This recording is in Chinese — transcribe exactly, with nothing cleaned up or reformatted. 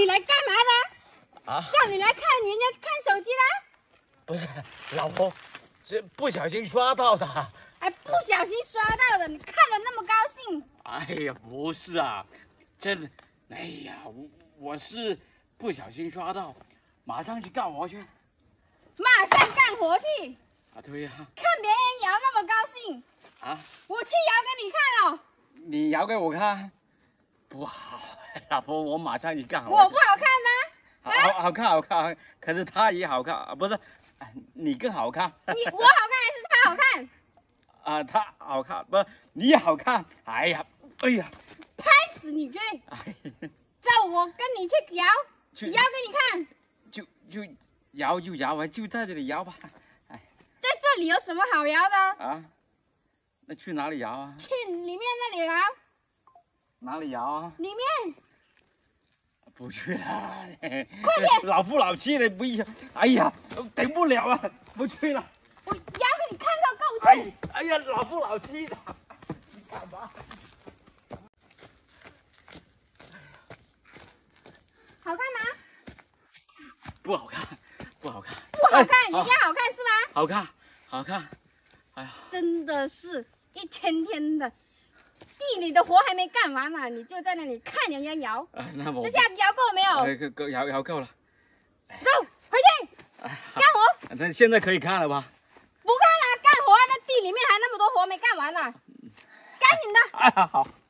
你来干嘛的？ 啊？ 叫你来看人家看手机啦？ 不是，老婆，这不小心刷到的。 哎，不小心刷到的，你看了那么高兴？ 哎呀，不是啊，真的，哎呀，我我是不小心刷到，马上去干活去。 马上干活去！ 啊，对呀、啊。 看别人摇那么高兴啊！ 我去摇给你看哦。 你摇给我看，不好，老婆，我马上去干活。 我不好看吗？ 好，好看，好看，可是他也好看啊，不是，你更好看。 你我好看还是他好看？ 啊，他好看，不，你好看。哎呀，哎呀， 拍死你去！ 哎， 走，我跟你去摇， 去摇给你看。 就就摇就摇啊，就在这里摇吧。哎， 在这里有什么好摇的？ 啊，那去哪里摇啊？ 去里面那里摇。 哪里摇啊？ 里面。 不去了， 快点！ 老夫老妻的不一，哎呀，等不了了，不去了。 我摇给你看个够去！ 哎，哎呀，老夫老妻的，你干嘛？ 好看吗？ 不好看，不好看。 不好看，人家好看是吗？ 好看，好看。哎呀， 真的是一天天的。地里的活还没干完呢，你就在那里看人家摇。 哎，那我这下摇够了没有？ 哎，够摇摇够了。 走，回去哎， 干活。 那现在可以看了吧？ 不干了，干活。那地里面还那么多活没干完呢，赶紧的。 哎，好。